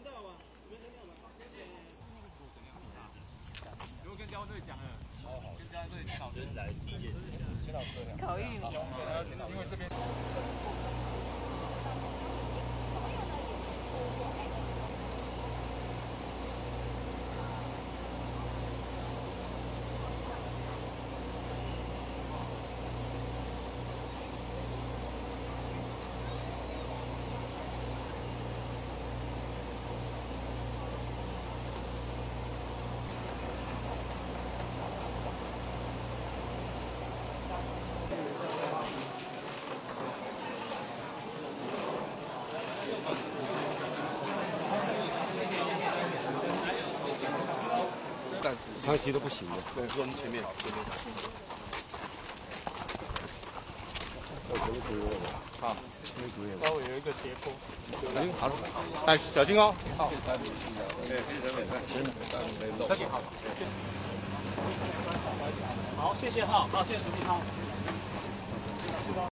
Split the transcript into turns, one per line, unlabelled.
如果跟教队讲了，超好，跟教队钱老师来第一件事，钱老师
烤玉米，
因为这边。
长期都不行的，对，是我们前面。好，稍微有一个斜坡。好，哎，小心哦。好。对，特别好。
好，谢谢哈，好，谢谢主席哈。